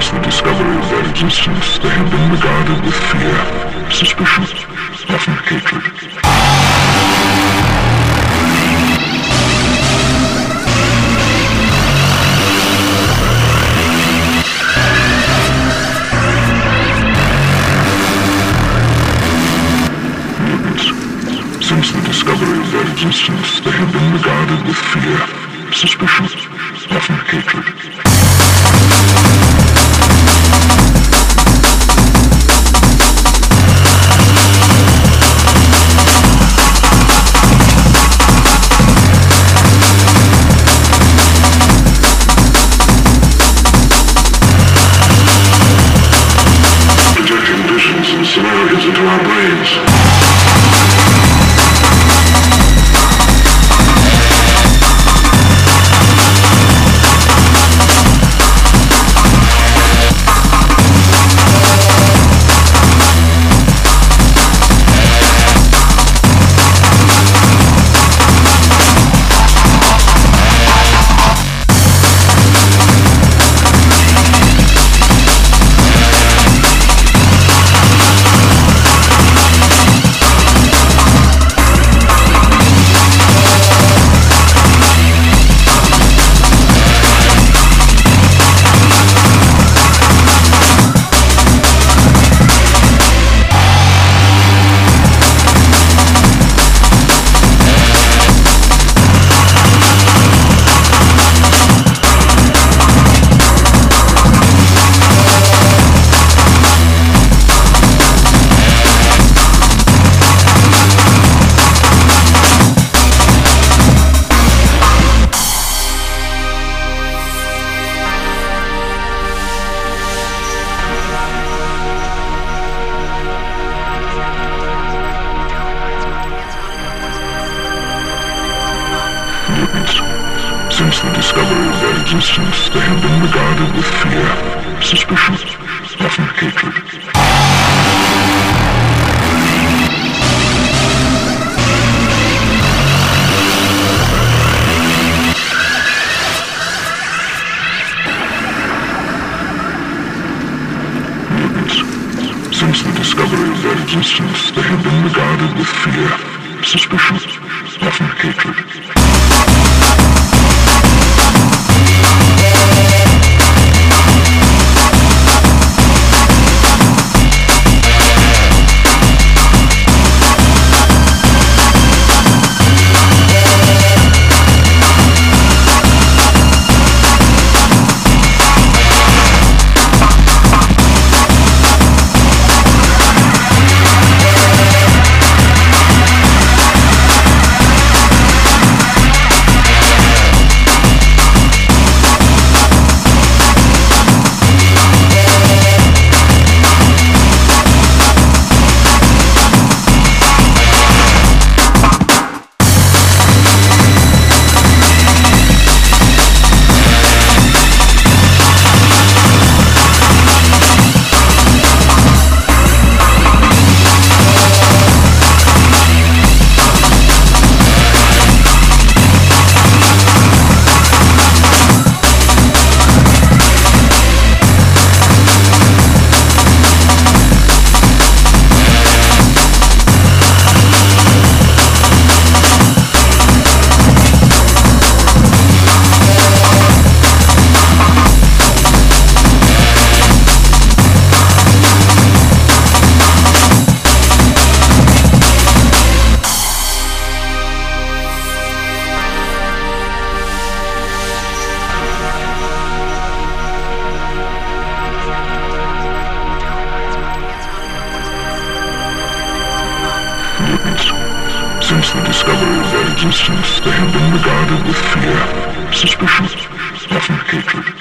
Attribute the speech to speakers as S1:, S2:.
S1: Since the discovery of their existence, they have been regarded with fear, suspicion, often hatred. Since the discovery of their existence, they have been regarded with fear, suspicion, often hatred. Projecting visions and scenarios into our brains. Since the discovery of their existence, they have been regarded with fear, suspicion, often hatred. Since the discovery of their existence, they have been regarded with fear, suspicion, often hatred. Since the discovery of their existence, they have been regarded with fear, suspicion, often hatred.